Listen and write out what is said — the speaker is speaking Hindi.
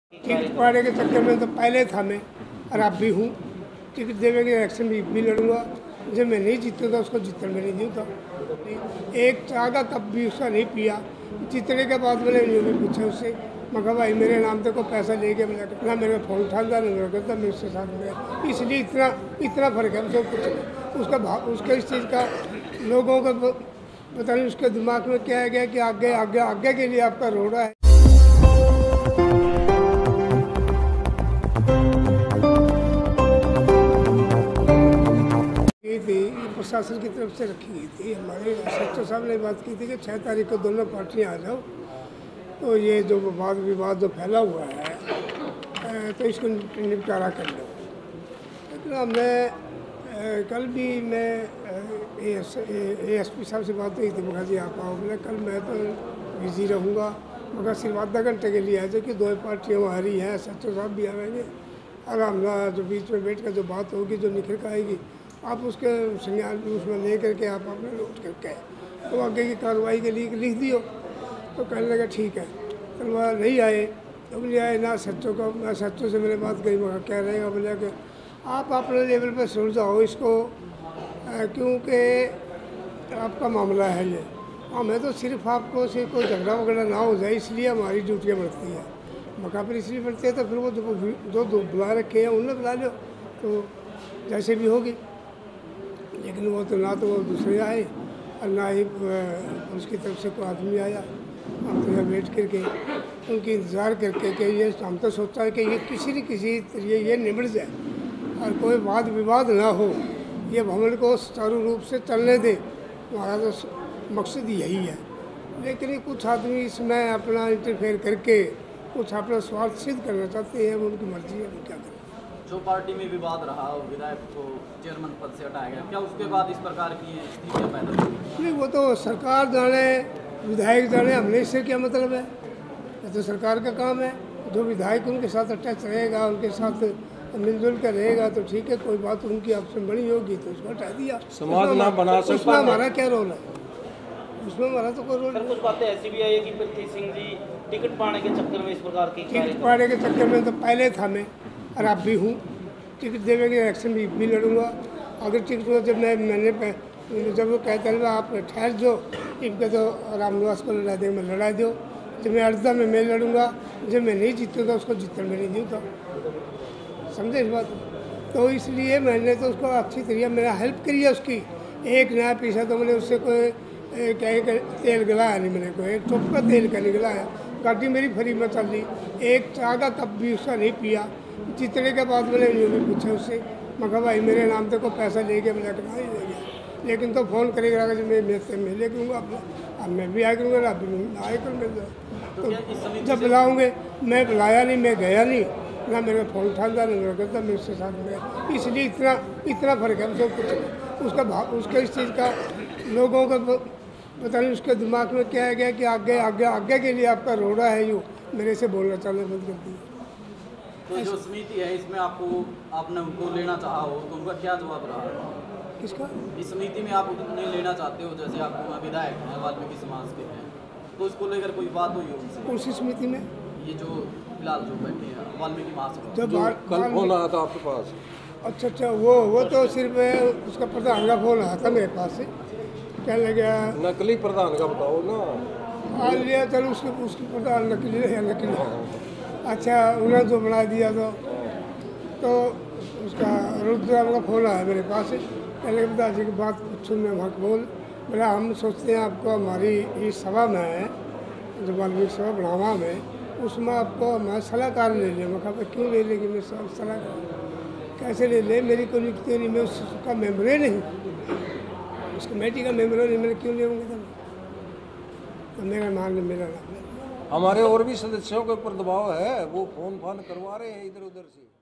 टिकट पाने के चक्कर में तो पहले था मैं और अब भी हूँ। टिकट देवे के इलेक्शन भी लड़ूंगा। जब मैं नहीं जीतूँगा उसको जीतने में नहीं दूँगा। एक चाय का कप भी उसका नहीं पिया। जीतने के बाद मैंने यूँ भी पूछा उससे, मैं कहा भाई मेरे नाम से को पैसा लेके मैंने ना मेरे फ़ोन उठाता ना मेरा करता मैं उसके साथ में, इसलिए इतना फ़र्क है सब कुछ। उसका इस चीज़ का लोगों का पता नहीं उसके दिमाग में क्या है गया कि आगे के लिए आपका रोड़ा है। थी प्रशासन की तरफ से रखी गई थी। हमारे सेक्टर साहब ने बात की थी कि 6 तारीख को दोनों पार्टियां आ जाओ, तो ये जो विवाद जो फैला हुआ है तो इसको निपटारा कर लो। लेकिन मैं कल भी मैं ASP साहब से बात हुई थी, मगर जी आप आओ। बोले कल मैं तो बिजी रहूँगा, मगर सिर्फ आधा घंटे के लिए आए थे कि दो पार्टियाँ आ रही हैं, सेक्टर साहब भी आएंगे और हम जो बीच में बैठ कर जो बात होगी जो निखर कर आएगी आप उसके संज्ञान उसमें ले करके आप अपने नोट करके तो आगे की कार्रवाई के लिए लिख दियो। तो कहने लगा ठीक है। तो वह नहीं आए, तो बोले आए ना सच्चों को। मैं सच्चों से मैंने बात करी, मगर क्या रहेगा। बोले कि आप अपने लेवल पर सुलझाओ इसको, क्योंकि आपका मामला है ये। हमें तो सिर्फ आपको से कोई झगड़ा वगड़ा ना हो जाए इसलिए हमारी ड्यूटियाँ बढ़ती है। मौका पर इसलिए बढ़ती है तो फिर वो जो बुला रखे हैं उन्हें बुला लो तो जैसे भी होगी। लेकिन वो तो ना तो वो दूसरे आए और ना ही उसकी तरफ से कोई आदमी आया। हम तो यहाँ बैठ करके उनकी इंतज़ार करके कि ये हम तो सोचता है कि ये किसी न किसी तरीके ये निबट जाए और कोई वाद विवाद ना हो, ये भवन को सुचारू रूप से चलने दे। हमारा तो मकसद यही है। लेकिन कुछ आदमी इसमें अपना इंटरफेयर करके कुछ अपना स्वार्थ सिद्ध करना चाहते हैं, उनकी मर्जी है, वो क्या करें। जो पार्टी में विवाद रहा विधायक को चेयरमैन पद से हटाया गया, क्या उसके बाद इस प्रकार की स्थितियाँ पैदा हुई? नहीं, वो तो सरकार जाने विधायक जाने, हमने इससे क्या मतलब है। ये तो सरकार का काम है। जो विधायक उनके साथ अटैच रहेगा, उनके साथ मिलजुल कर रहेगा तो ठीक है। कोई बात उनकी आपसे बड़ी होगी तो उसको हटा दिया। समाज ना बना सकता, उसमें हमारा क्या रोल है? उसमें हमारा तो कोई रोल नहीं। कुछ बातें ऐसी भी आई है कि पृथ्वी सिंह जी टिकट पाने के चक्कर में इस प्रकार की टिकट पाने के चक्कर में तो पहले था मैं और अब भी हूँ। टिकट देवे के इलेक्शन भी लड़ूंगा। अगर टिकट हुआ जब मैंने जब वो कहते हैं आप ठहर जो इनके तो रामनिवास को लड़ा देंगे, मैं लड़ा दो। जब मैं अर्दा में मैं लड़ूंगा, जब मैं नहीं जीतूँगा उसको जीतने में नहीं दूँगा। समझे इस बात? तो इसलिए मैंने तो उसको अच्छी तरीके मेरा हेल्प करी है उसकी। एक नया पीछा तो मैंने उससे कोई कहीं तेल गलाया नहीं, मैंने कोई एक टोप का तेल का निकला है। गाड़ी मेरी फ्री में चल रही, एक चाय का कप भी उसका नहीं पिया। जीतने के बाद मैंने यूँ भी पूछा उससे, मैं कहा भाई मेरे नाम से को पैसा लेके मैंने कहा नहीं ले गया। लेकिन तो फ़ोन करेगा कि मैं ले करूँगा अब मैं भी आया करूँगा, अब आए करूँगा। तो जब बुलाऊँगे, मैं बुलाया नहीं, मैं गया नहीं, ना मेरा फ़ोन उठाता ना मेरा करता मैं उसके साथ में, इसलिए इतना फ़र्क है सब कुछ। उसका इस चीज़ का लोगों का पता नहीं उसके दिमाग में क्या है गया कि आगे के लिए आपका रोड़ा है। यूँ मेरे से बोलना चालू बंद कर दिया। तो जो समिति है इसमें आपने उनको लेना चाहा हो तो उनका क्या जवाब रहा? किसका? इस समिति में आप उन्हें लेना चाहते हो, जैसे आप विधायक हैं, वाल्मीकि समाज के हैं, तो इसको लेकर कोई बात हुई हो उनसे? कौन सी समिति में? ये जो फिलहाल जो बैठे हैं वाल्मीकि महासभा, जब कल फोन आया था आपके पास? अच्छा वो तो सिर्फ उसका प्रधान का फोन आया था मेरे पास से। क्या लगा नकली प्रधान का बताओ ना। आ लिया, चलो उसकी प्रधान नकली है नकली। अच्छा उन्होंने जो बना दिया तो उसका रुद्रराम का फोन आया मेरे पास से। पहले पिताजी की बात पूछूँ मैं वहाँ बोल बोला हम सोचते हैं आपको हमारी इस सभा में है जो वाल्मीकि सभा बढ़ावा में, उसमें आपको हमारा सलाहकार ले लिया। मैं कहा क्यों ले लेंगे, मैं सलाहकार कैसे ले ले, मेरी कोई नियुक्ति नहीं, मैं उसका मेम्बर ही नहीं, उस कमेटी का मेम्बर नहीं, मैंने क्यों लेंगे तो मेरा नाम मेरा नाम। हमारे और भी सदस्यों के ऊपर दबाव है, वो फोन करवा रहे हैं इधर उधर से।